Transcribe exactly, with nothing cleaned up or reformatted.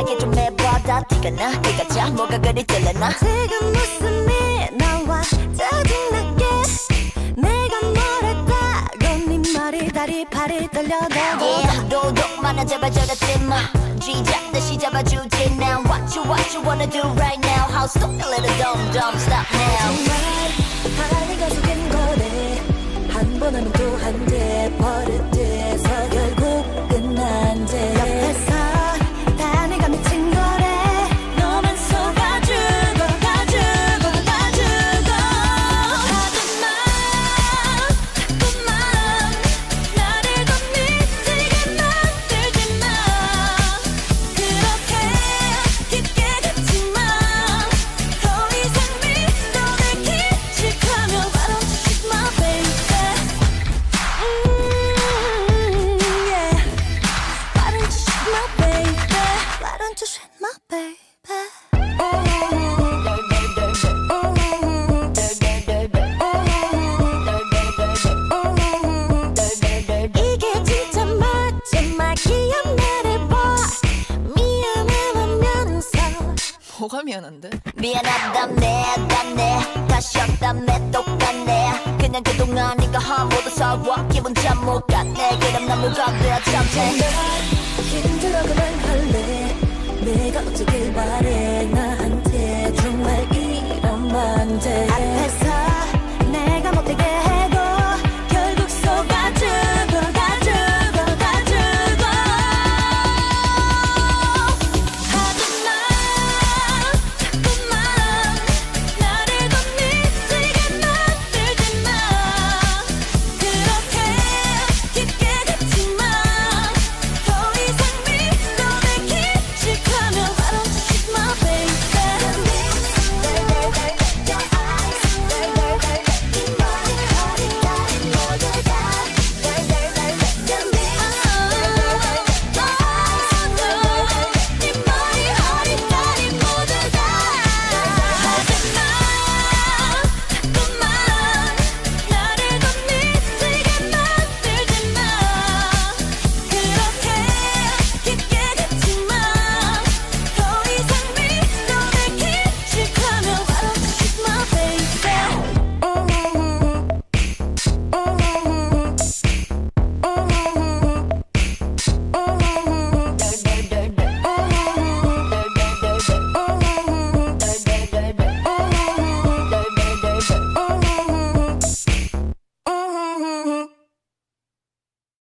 편하게 좀 해봐라. 티가 나 네가 자 뭐가 그리 들려나. 지금 웃음이 나와 짜증나게 내가 뭐랬다고 네 말이 다리 팔이 떨려도 yeah, 도둑만아 제발 저러지마. 쥐잡 다시 잡아주지 now. What you what you wanna do right now. How stupid little dumb dumb stop now. 정말 하니가 속인 거네. 한 번 하면 또 한 대 버릇돼서 결국 끝난 제 옆에서 다 내가 미친 거래. 너만 속아주고 가주고 가주고 하지마 자꾸만 나를 더 미치게 만들지마. 그렇게 깊게 걷지마. 더 이상 믿어내 기칙하며 Why don't you shoot my baby. Mm, yeah. Why don't you shoot my baby. Why don't you shoot my baby. 이게 진짜 마지막 기억 말해봐. 미안해하면서 뭐가 미안한데? 미안하다네 다네 다시 없다네 똑같네. 그냥 그동안 네가 한 모두 서워 기분 참 못 갔네. 그럼 난 뭐가 되어 참네. 힘들어 그만할래.